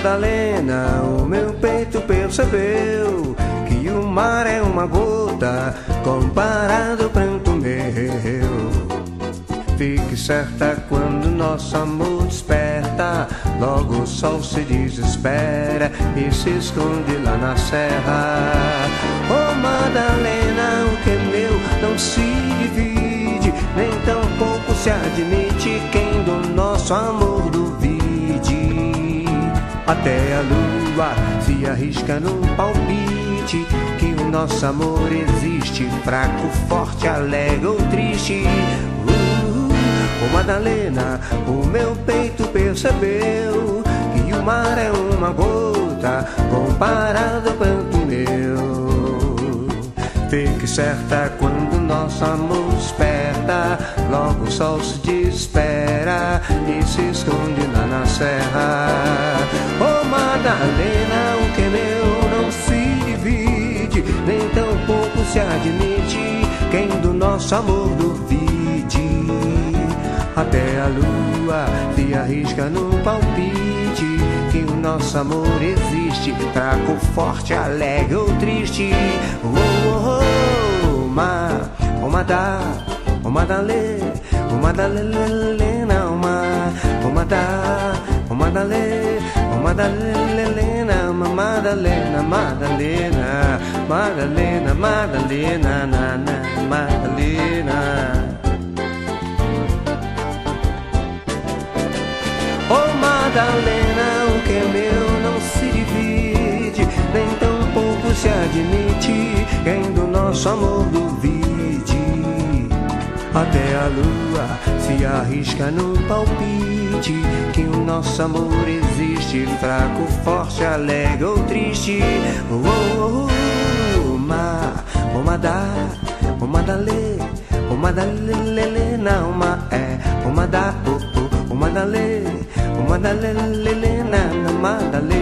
Madalena, o meu peito percebeu que o mar é uma gota comparado ao pranto meu. Fique certa, quando nosso amor desperta, logo o sol se desespera e se esconde lá na serra. Oh Madalena, o que é meu não se divide, nem tampouco se admite quem do nosso amor duvide. Até a lua se arrisca num palpite que o nosso amor existe, fraco, forte, alegre ou triste. Oh Madalena, o meu peito percebeu que o mar é uma gota comparado ao pranto meu. Fique certa, quando nosso amor desperta, logo o sol se desespera e se esconde lá na serra. Oh Madalena, o que é meu não se divide, nem tampouco se admite quem do nosso amor duvide. Até a lua se arrisca num palpite que o nosso amor existe, fraco, forte, alegre ou triste. Oh, oh, oh, oh Madalena, oh Madalena, oh Madalena, oh Madalena, oh Madalena, Madalena, Madalena, Madalena, Madalena, Madalena. Oh Madalena, o que é meu não se divide, nem tampouco se admite quem do nosso amor duvide. Até a lua se arrisca no palpite que o nosso amor existe, fraco, forte, alegre ou triste. Oh, oh, oh, oh Madalena, oh Madalena, oh Madalena, oh Madalena, oh Madalena, Madalena, Madalena.